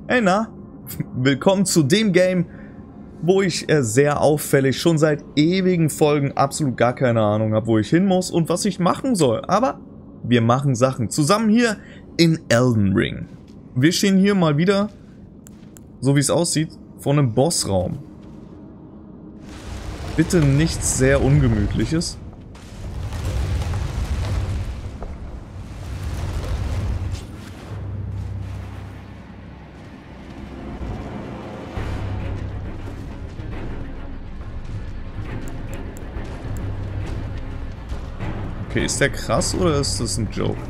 Hey na, willkommen zu dem Game, wo ich sehr auffällig schon seit ewigen Folgen absolut gar keine Ahnung habe, wo ich hin muss und was ich machen soll. Aber wir machen Sachen zusammen hier in Elden Ring. Wir stehen hier mal wieder, so wie es aussieht, vor einem Bossraum. Bitte nichts sehr Ungemütliches. Okay, ist der krass oder ist das ein Joke?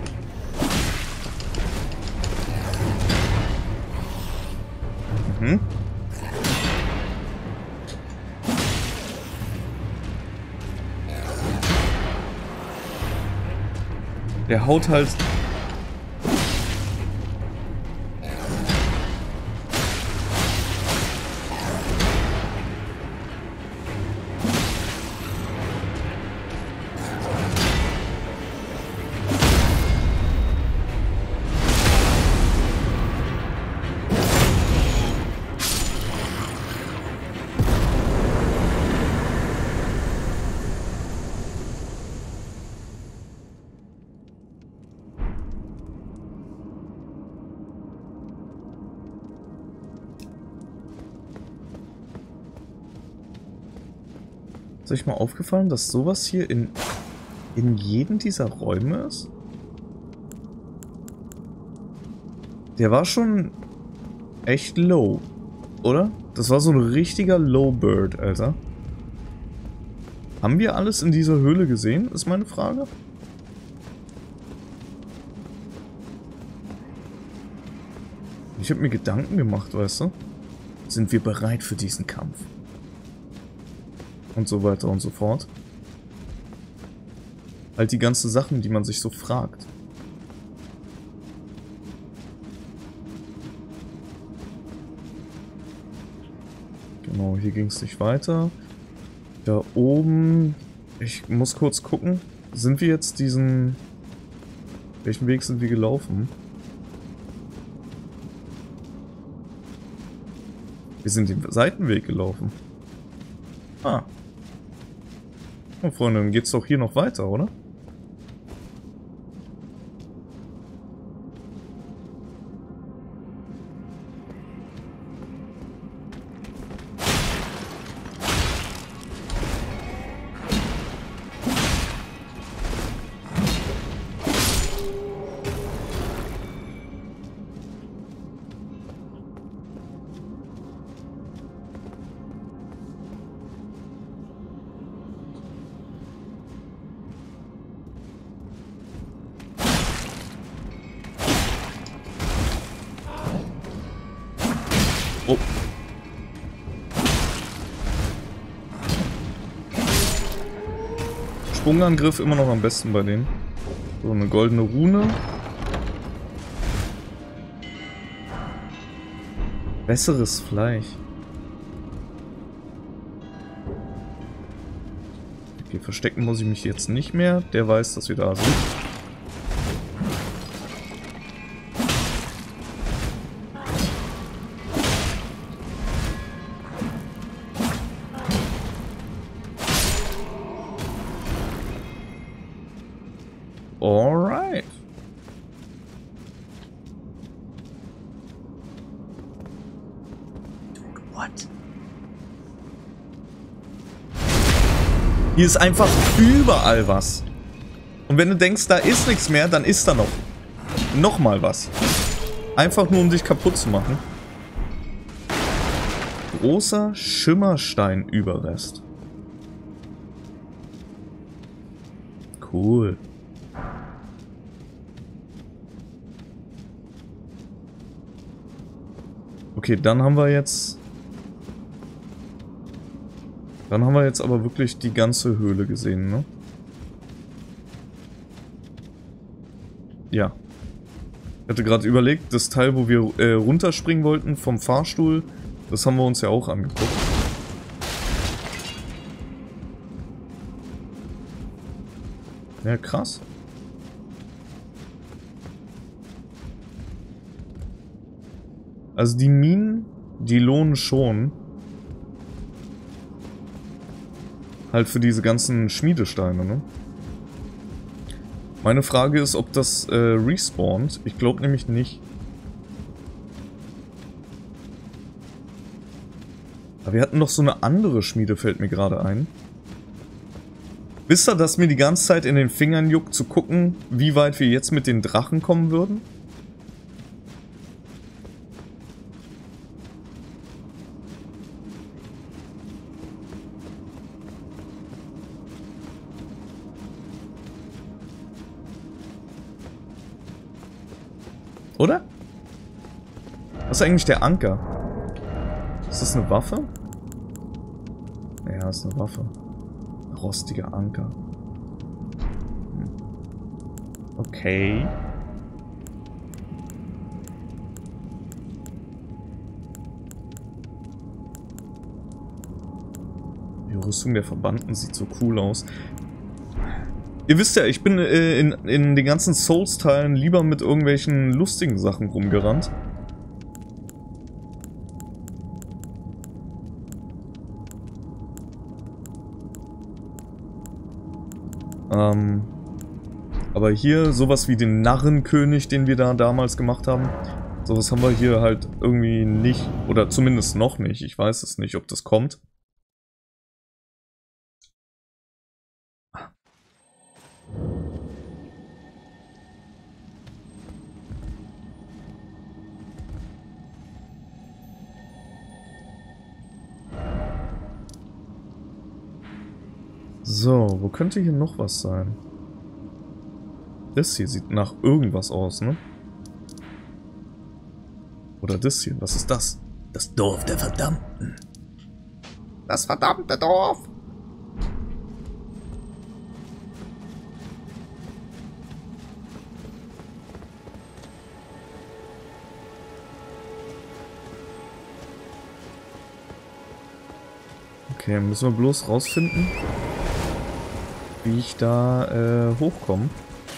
Mhm. Der haut halt... Ist euch mal aufgefallen, dass sowas hier in jedem dieser Räume ist? Der war schon echt low, oder? Das war so ein richtiger Low-Bird, Alter. Haben wir alles in dieser Höhle gesehen, ist meine Frage? Ich habe mir Gedanken gemacht, weißt du? Sind wir bereit für diesen Kampf? Und so weiter und so fort. Halt die ganzen Sachen, die man sich so fragt. Genau, hier ging es nicht weiter. Da oben... Ich muss kurz gucken. Sind wir jetzt diesen... Welchen Weg sind wir gelaufen? Wir sind den Seitenweg gelaufen. Ah. Oh, Freunde, dann geht's doch hier noch weiter, oder? Oh. Sprungangriff immer noch am besten bei denen. So, eine goldene Rune. Besseres Fleisch. Okay, verstecken muss ich mich jetzt nicht mehr. Der weiß, dass wir da sind. Alright. What? Hier ist einfach überall was. Und wenn du denkst, da ist nichts mehr, dann ist da noch mal was. Einfach nur, um dich kaputt zu machen. Großer Schimmerstein-Überrest. Cool. Okay, dann haben wir jetzt aber wirklich die ganze Höhle gesehen, ne? Ja. Ich hatte gerade überlegt, das Teil, wo wir runterspringen wollten vom Fahrstuhl, das haben wir uns ja auch angeguckt. Ja, krass. Also die Minen, die lohnen schon. Halt für diese ganzen Schmiedesteine, ne? Meine Frage ist, ob das respawnt. Ich glaube nämlich nicht. Aber wir hatten noch so eine andere Schmiede, fällt mir gerade ein. Wisst ihr, dass mir die ganze Zeit in den Fingern juckt, zu gucken, wie weit wir jetzt mit den Drachen kommen würden? Oder? Was ist eigentlich der Anker? Ist das eine Waffe? Ja, das ist eine Waffe. Rostiger Anker. Okay. Die Rüstung der Verbannten sieht so cool aus. Ihr wisst ja, ich bin in den ganzen Souls-Teilen lieber mit irgendwelchen lustigen Sachen rumgerannt. Aber hier sowas wie den Narrenkönig, den wir da damals gemacht haben, sowas haben wir hier halt irgendwie nicht. Oder zumindest noch nicht. Ich weiß es nicht, ob das kommt. So, wo könnte hier noch was sein? Das hier sieht nach irgendwas aus, ne? Oder das hier, was ist das? Das Dorf der Verdammten. Das verdammte Dorf! Okay, müssen wir bloß rausfinden, wie ich da hochkomme.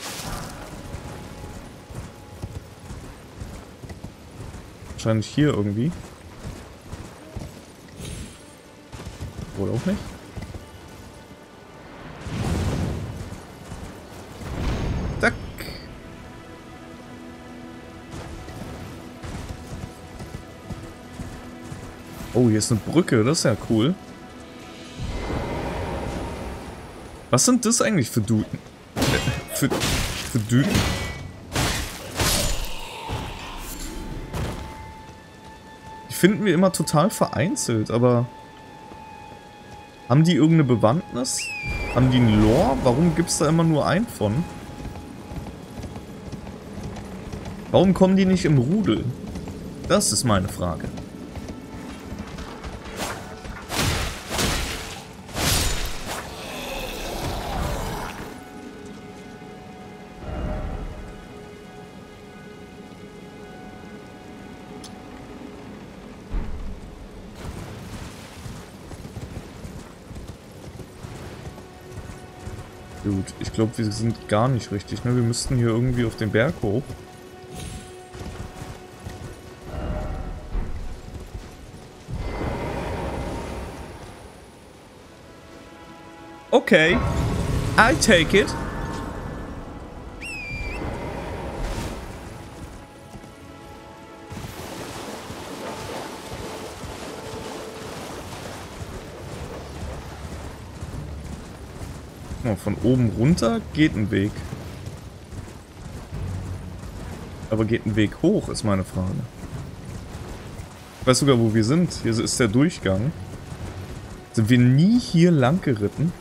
Wahrscheinlich hier irgendwie. Oder auch nicht. Zack. Oh, hier ist eine Brücke, das ist ja cool. Was sind das eigentlich für Duden? Für Düden? Die finden wir immer total vereinzelt, aber... Haben die irgendeine Bewandtnis? Haben die einen Lore? Warum gibt es da immer nur einen von? Warum kommen die nicht im Rudel? Das ist meine Frage. Gut, ich glaube, wir sind gar nicht richtig, ne? Wir müssten hier irgendwie auf den Berg hoch. Okay, I take it. Von oben runter geht ein Weg. Aber geht ein Weg hoch, ist meine Frage. Ich weiß sogar, wo wir sind. Hier ist der Durchgang. Sind wir nie hier lang geritten?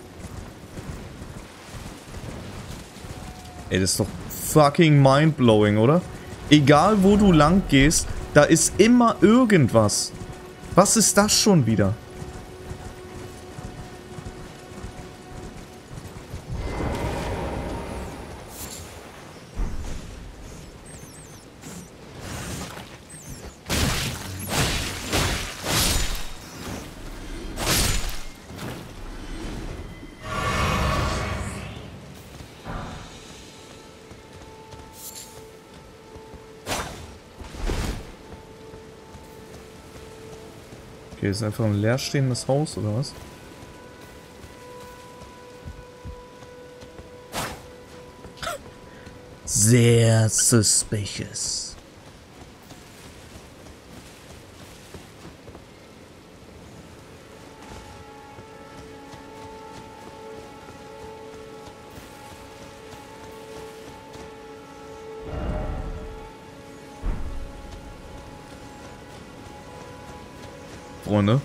Ey, das ist doch fucking mindblowing, oder? Egal, wo du lang gehst, da ist immer irgendwas. Was ist das schon wieder? Okay, ist einfach ein leerstehendes Haus, oder was? Sehr suspicious. Freunde.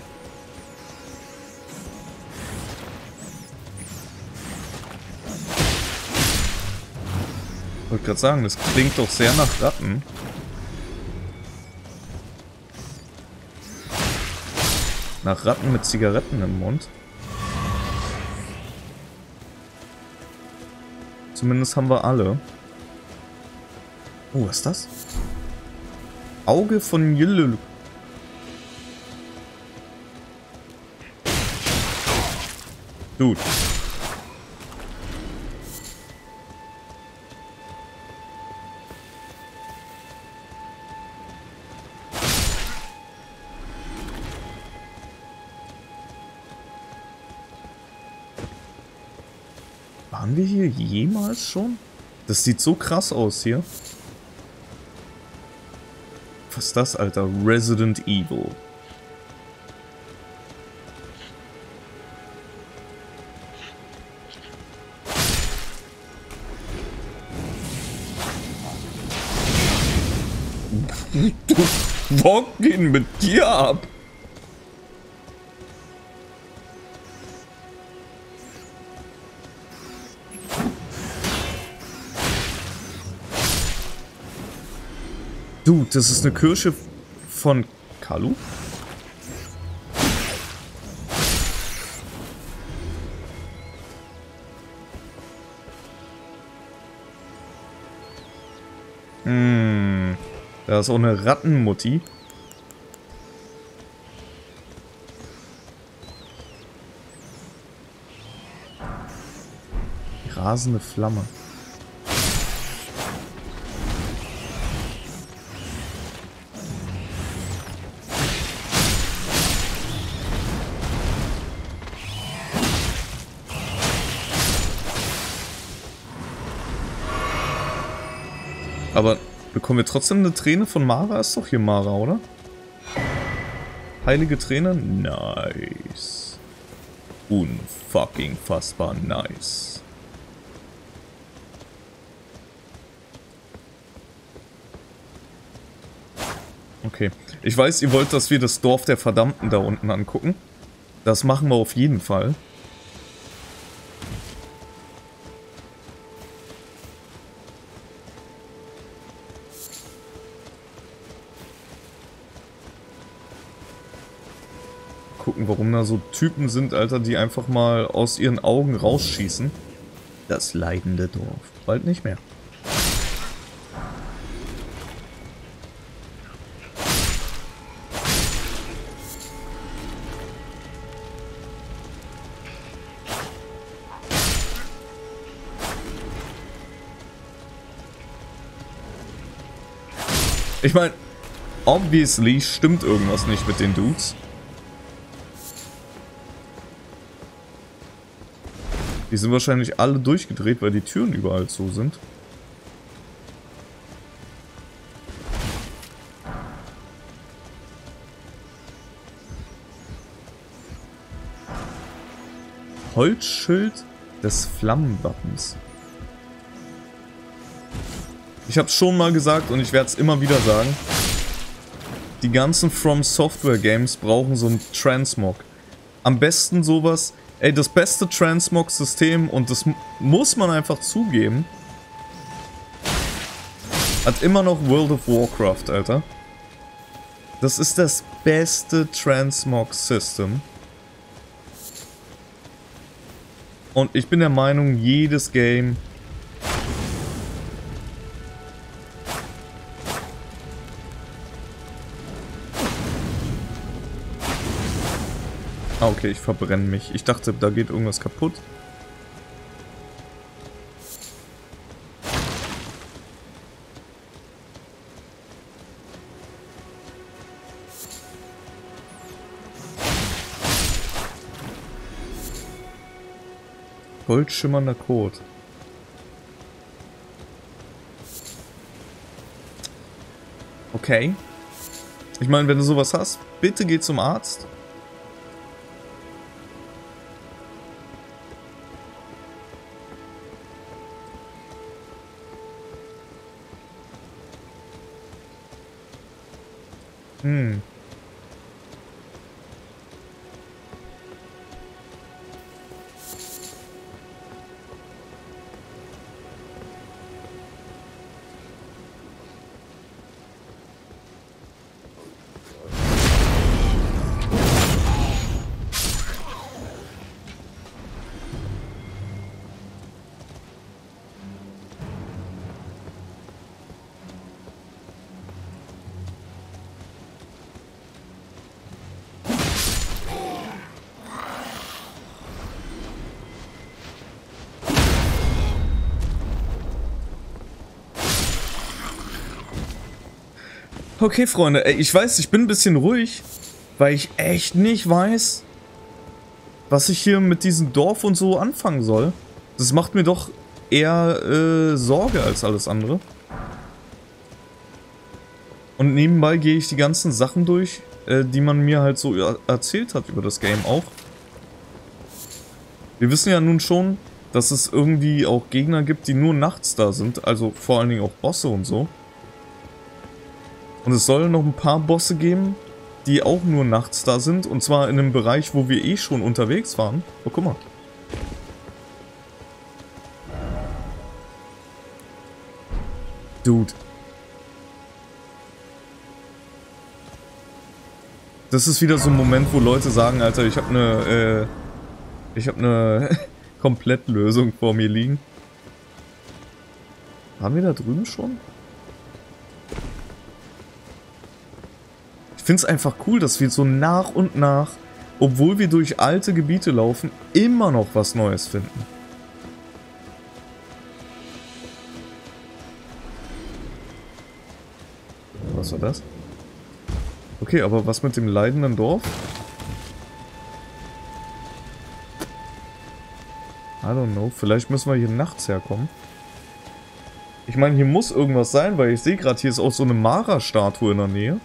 Ich wollte gerade sagen, das klingt doch sehr nach Ratten. Nach Ratten mit Zigaretten im Mund. Zumindest haben wir alle. Oh, was ist das? Auge von Jüllel. Dude. Waren wir hier jemals schon? Das sieht so krass aus hier. Was ist das, Alter? Resident Evil. Was geht mit dir ab? Dude, das ist eine Kirsche von Kalu? Da ist auch eine Rattenmutti. Die rasende Flamme. Aber bekommen wir trotzdem eine Träne von Mara? Ist doch hier Mara, oder? Heilige Träne? Nice. Unfucking fassbar nice. Okay. Ich weiß, ihr wollt, dass wir das Dorf der Verdammten da unten angucken. Das machen wir auf jeden Fall. Gucken, warum da so Typen sind, Alter, die einfach mal aus ihren Augen rausschießen. Das leidende Dorf. Bald nicht mehr. Ich meine, obviously stimmt irgendwas nicht mit den Dudes. Die sind wahrscheinlich alle durchgedreht, weil die Türen überall zu sind. Holzschild des Flammenwappens. Ich habe es schon mal gesagt und ich werde es immer wieder sagen. Die ganzen From Software Games brauchen so ein Transmog. Am besten sowas. Ey, das beste Transmog-System, und das muss man einfach zugeben, hat immer noch World of Warcraft, Alter. Das ist das beste Transmog-System. Und ich bin der Meinung, jedes Game Ah, okay, ich verbrenne mich. Ich dachte, da geht irgendwas kaputt. Goldschimmernder Code. Okay. Ich meine, wenn du sowas hast, bitte geh zum Arzt. Okay, Freunde, ey, ich weiß, ich bin ein bisschen ruhig, weil ich echt nicht weiß, was ich hier mit diesem Dorf und so anfangen soll. Das macht mir doch eher Sorge als alles andere. Und nebenbei gehe ich die ganzen Sachen durch, die man mir halt so erzählt hat über das Game auch. Wir wissen ja nun schon, dass es irgendwie auch Gegner gibt, die nur nachts da sind, also vor allen Dingen auch Bosse und so. Und es soll noch ein paar Bosse geben, die auch nur nachts da sind. Und zwar in einem Bereich, wo wir eh schon unterwegs waren. Oh, guck mal. Dude. Das ist wieder so ein Moment, wo Leute sagen, Alter, ich habe eine Komplettlösung vor mir liegen. Waren wir da drüben schon? Ich finde es einfach cool, dass wir so nach und nach, obwohl wir durch alte Gebiete laufen, immer noch was Neues finden. Was war das? Okay, aber was mit dem leidenden Dorf? I don't know, vielleicht müssen wir hier nachts herkommen. Ich meine, hier muss irgendwas sein, weil ich sehe gerade, hier ist auch so eine Mara-Statue in der Nähe.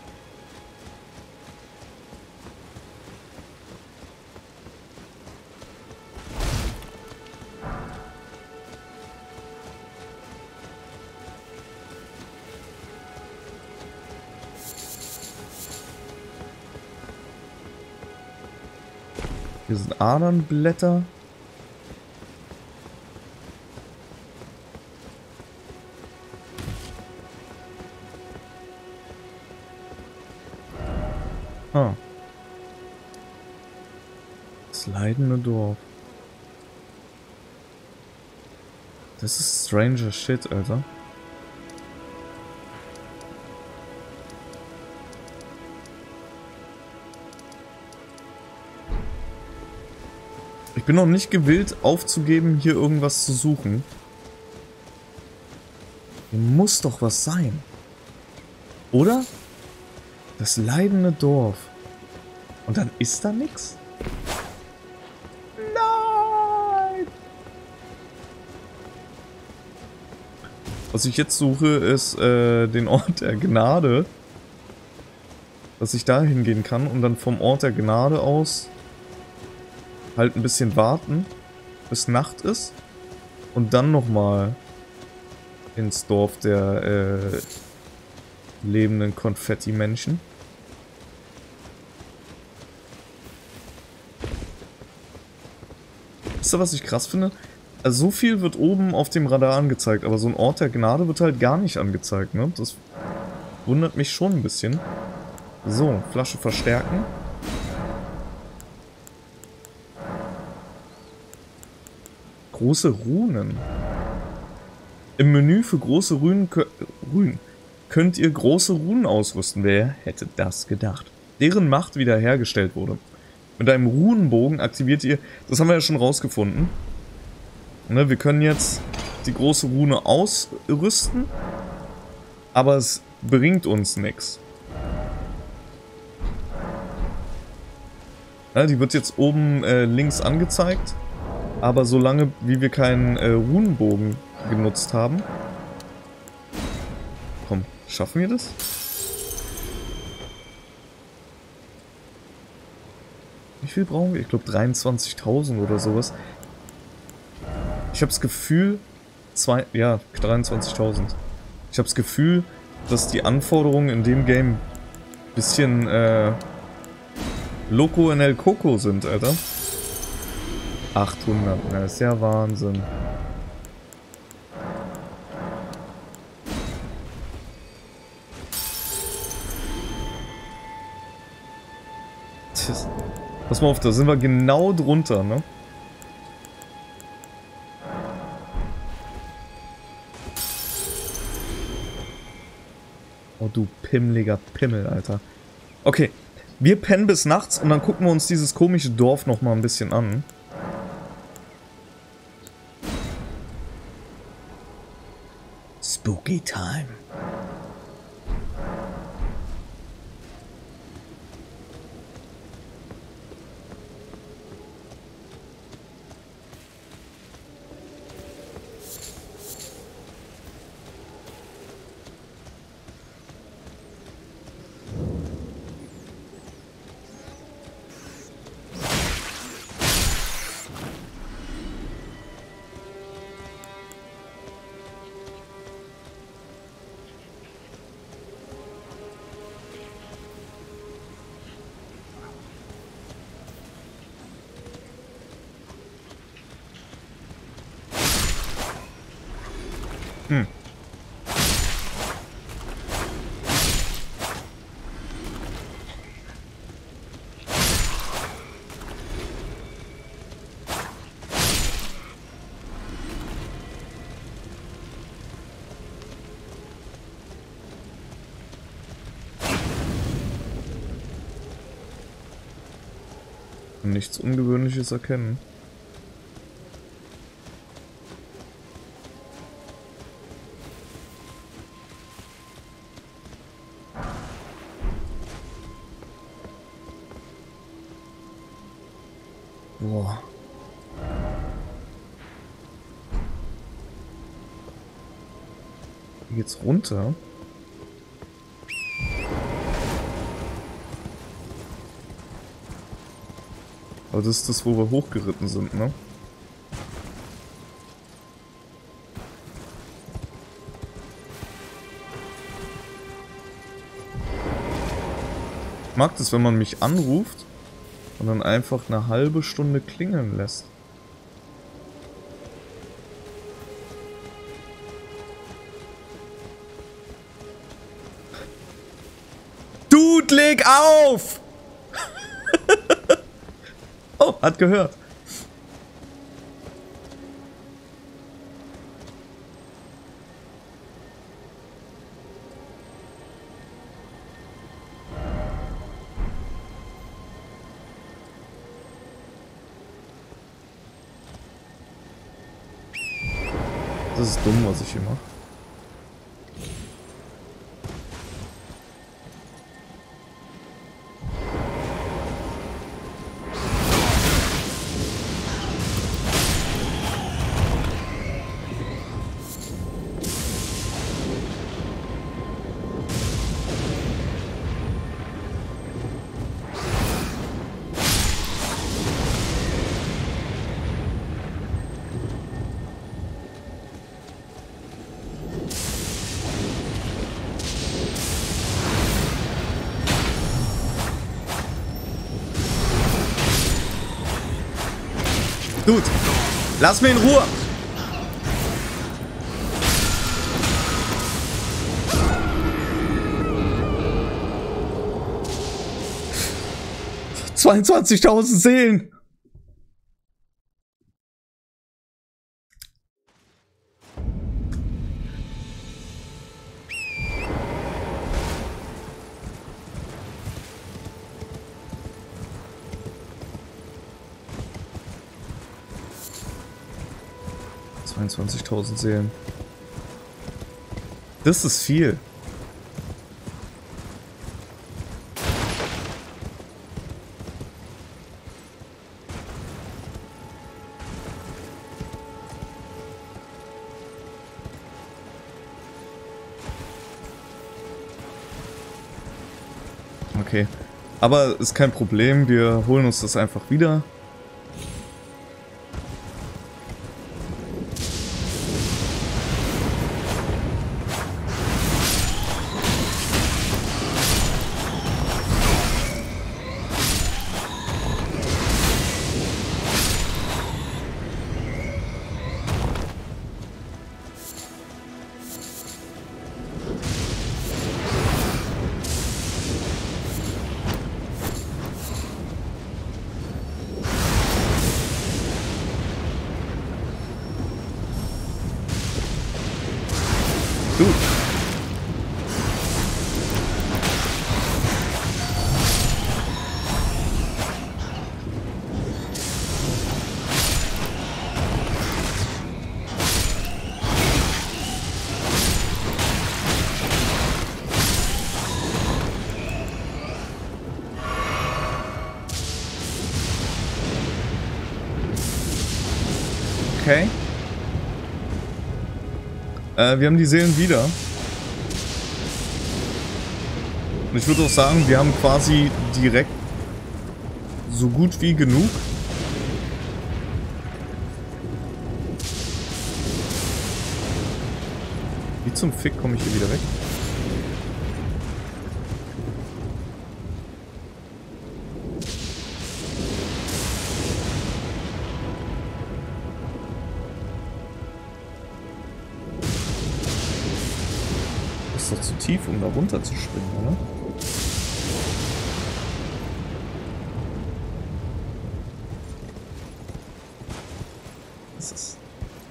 Hier sind Adernblätter. Ah. Das leidende Dorf. Das ist stranger shit, Alter. Ich bin noch nicht gewillt, aufzugeben, hier irgendwas zu suchen. Hier muss doch was sein. Oder? Das leidende Dorf. Und dann ist da nichts? Nein! Was ich jetzt suche, ist den Ort der Gnade. Dass ich da hingehen kann und dann vom Ort der Gnade aus halt ein bisschen warten, bis Nacht ist. Und dann nochmal ins Dorf der lebenden Konfetti-Menschen. Wisst ihr, was ich krass finde? Also so viel wird oben auf dem Radar angezeigt, aber so ein Ort der Gnade wird halt gar nicht angezeigt, ne? Das wundert mich schon ein bisschen. So, Flasche verstärken. Große Runen. Im Menü für große Runen könnt ihr große Runen ausrüsten. Wer hätte das gedacht? Deren Macht wiederhergestellt wurde. Mit einem Runenbogen aktiviert ihr... Das haben wir ja schon rausgefunden. Ne, wir können jetzt die große Rune ausrüsten. Aber es bringt uns nichts. Ja, die wird jetzt oben links angezeigt. Aber solange, wie wir keinen Runenbogen genutzt haben... Komm, schaffen wir das? Wie viel brauchen wir? Ich glaube 23.000 oder sowas. Ich habe das Gefühl... Ja, 23.000. Ich habe das Gefühl, dass die Anforderungen in dem Game ein bisschen Loco in El Coco sind, Alter. 800, das ist ja Wahnsinn. Tschüss. Pass mal auf, da sind wir genau drunter, ne? Oh, du pimmeliger Pimmel, Alter. Okay, wir pennen bis nachts und dann gucken wir uns dieses komische Dorf nochmal ein bisschen an. Spooky Time. Nichts Ungewöhnliches erkennen. Boah. Hier geht's runter. Aber das ist das, wo wir hochgeritten sind, ne? Ich mag das, wenn man mich anruft und dann einfach eine halbe Stunde klingeln lässt. Dude, leg auf! Oh, hat gehört. Das ist dumm, was ich hier mache. Dude, lass mich in Ruhe! $22.000 Seelen! $22.000 Seelen. Das ist viel. okay. Aber ist kein Problem, wir holen uns das einfach wieder. Gut. Okay. Wir haben die Seelen wieder. Und ich würde auch sagen, wir haben quasi direkt so gut wie genug. Wie zum Fick komme ich hier wieder weg? Ist doch zu tief, um da runter zu springen, oder? Was ist das?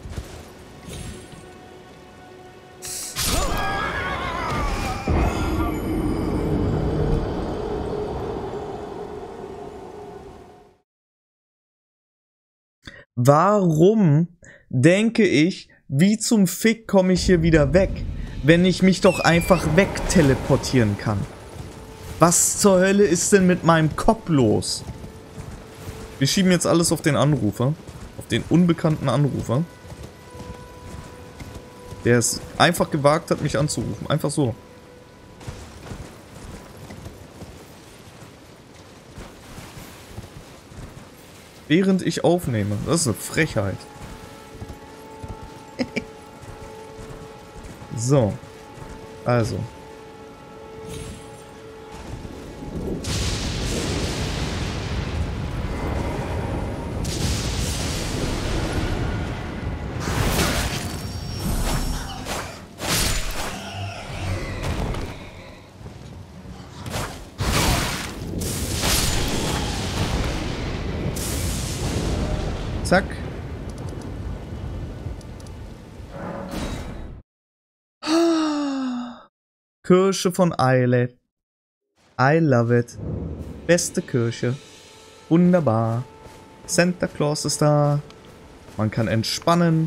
Warum denke ich, wie zum Fick komme ich hier wieder weg, wenn ich mich doch einfach wegteleportieren kann? Was zur Hölle ist denn mit meinem Kopf los? Wir schieben jetzt alles auf den Anrufer, auf den unbekannten Anrufer, der es einfach gewagt hat, mich anzurufen. Einfach so. Während ich aufnehme. Das ist eine Frechheit. So. Also. Zack. Kirche von Islet. I love it. Beste Kirche. Wunderbar. Santa Claus ist da. Man kann entspannen.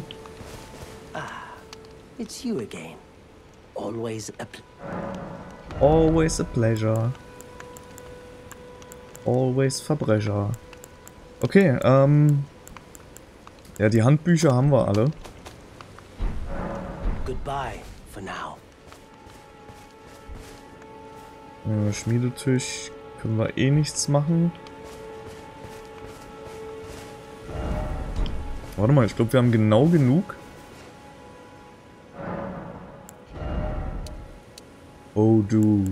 It's you again. Always a pleasure. Always Verbrecher. Okay, ja, die Handbücher haben wir alle. Goodbye for now. Schmiedetisch können wir eh nichts machen. Warte mal, ich glaube, wir haben genau genug. Oh, Dude.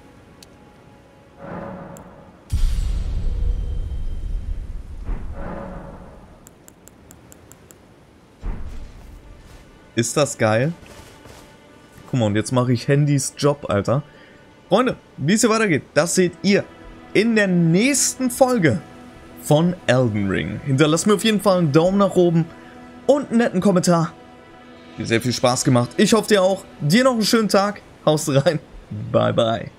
Ist das geil? Guck mal, und jetzt mache ich Handys Job, Alter. Freunde, wie es hier weitergeht, das seht ihr in der nächsten Folge von Elden Ring. Hinterlasst mir auf jeden Fall einen Daumen nach oben und einen netten Kommentar. Mir sehr viel Spaß gemacht. Ich hoffe dir auch. Dir noch einen schönen Tag. Haust rein. Bye, bye.